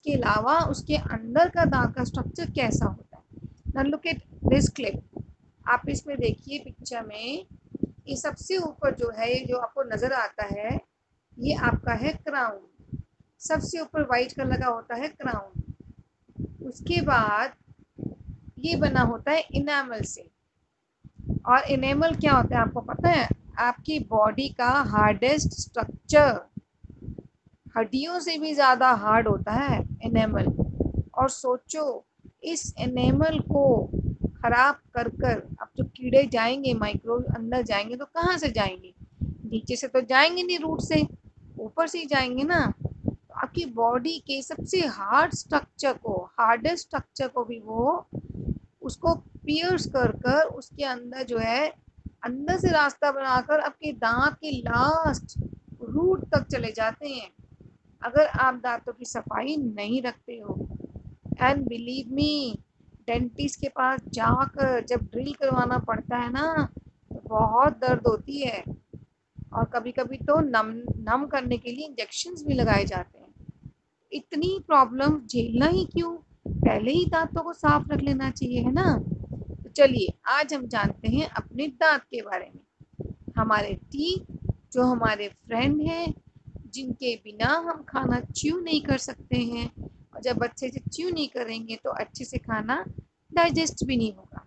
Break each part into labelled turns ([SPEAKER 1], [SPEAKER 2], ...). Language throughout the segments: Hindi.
[SPEAKER 1] उसके अलावा उसके अंदर का दांत का स्ट्रक्चर कैसा होता है। Now look at this clip. आप इसमें देखिए पिक्चर में, ये सबसे ऊपर जो है, ये जो आपको नजर आता है, ये आपका है क्राउन। सबसे ऊपर व्हाइट कलर का होता है क्राउन। उसके बाद ये बना होता है इनामल से। और इनेमल क्या होता है आपको पता है? आपकी बॉडी का हार्डेस्ट स्ट्रक्चर, हड्डियों से भी ज्यादा हार्ड होता है इनेमल। और सोचो, इस एनेमल को खराब कर कर अब जो कीड़े जाएंगे, माइक्रो अंदर जाएंगे, तो कहाँ से जाएंगे? नीचे से तो जाएंगे नहीं, रूट से, ऊपर से ही जाएंगे ना। तो आपकी बॉडी के सबसे हार्ड स्ट्रक्चर को, हार्डेस्ट स्ट्रक्चर को भी वो उसको पियर्स कर कर उसके अंदर जो है, अंदर से रास्ता बनाकर आपके दांत के लास्ट रूट तक चले जाते हैं। अगर आप दांतों की सफाई नहीं रखते हो, एंड बिलीव मी, डेंटिस्ट के पास जाकर जब ड्रिल करवाना पड़ता है ना, तो बहुत दर्द होती है। और कभी कभी तो नम नम करने के लिए इंजेक्शंस भी लगाए जाते हैं। इतनी प्रॉब्लम झेलना ही क्यों? पहले ही दांतों को साफ रख लेना चाहिए, है ना। तो चलिए आज हम जानते हैं अपने दांत के बारे में। हमारे टीथ जो हमारे फ्रेंड हैं, जिनके बिना हम खाना च्यू नहीं कर सकते हैं, और जब अच्छे से च्यू नहीं करेंगे तो अच्छे से खाना डाइजेस्ट भी नहीं होगा।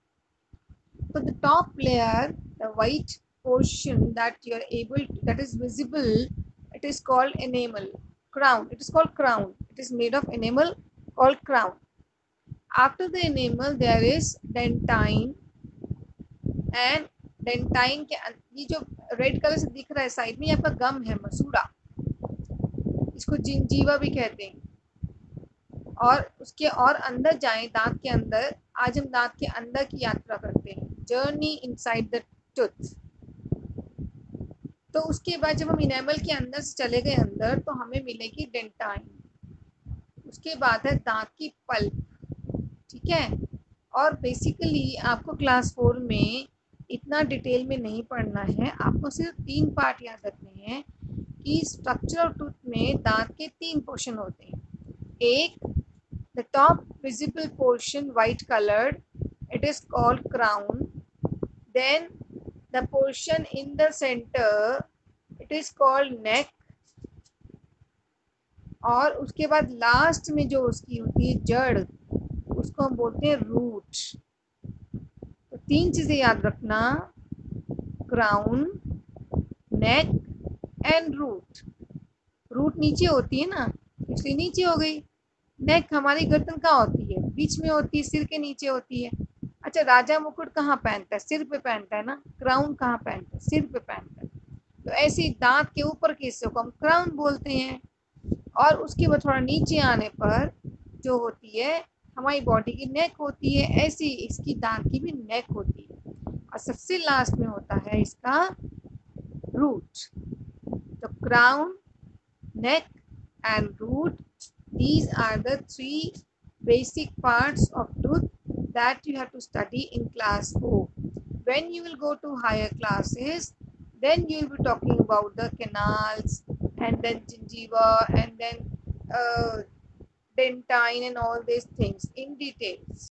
[SPEAKER 1] तो the top layer, the white portion that you are able to, that is visible, it is called enamel, crown. It is called crown. It is made of enamel called crown. After the enamel there is dentine, and dentine के ये जो रेड कलर से दिख रहा है साइड में, ये आपका गम है, मसूड़ा। इसको जिंजीवा भी कहते हैं। और उसके और अंदर जाएं, दांत के अंदर। आज हम दांत के अंदर की यात्रा करते हैं, जर्नी इनसाइड द टूथ। तो उसके बाद जब हम इनेमल के अंदर से चले गए अंदर, तो हमें मिलेगी डेंटाइन। उसके बाद है दांत की पल्प, ठीक है। और बेसिकली आपको क्लास 4 में इतना डिटेल में नहीं पढ़ना है, आपको सिर्फ 3 पार्ट याद रखने हैं कि स्ट्रक्चर ऑफ टूथ में दांत के 3 पोर्शन होते हैं। एक, the top visible portion white coloured, it is called crown. Then the portion in the centre, it is called neck. और उसके बाद लास्ट में जो उसकी होती है जड़, उसको हम बोलते हैं रूट। तो 3 चीजें याद रखना, crown, neck and root. Root नीचे होती है ना, इसलिए नीचे हो गई। नेक हमारी गर्दन कहाँ होती है? बीच में होती है, सिर के नीचे होती है। अच्छा, राजा मुकुट कहाँ पहनता है? सिर पे पहनता है ना। क्राउन कहाँ पहनता है? सिर पे पहनता है। तो ऐसे ही दांत के ऊपर के हिस्से को हम क्राउन बोलते हैं। और उसके बाद थोड़ा नीचे आने पर जो होती है हमारी बॉडी की नेक होती है, ऐसी इसकी दांत की भी नेक होती है। और सबसे लास्ट में होता है इसका रूट। तो crown, neck and root, these are the 3 basic parts of tooth that you have to study in class 4. When you will go to higher classes, then you will be talking about the canals, and then gingiva, and then dentine and all these things in details.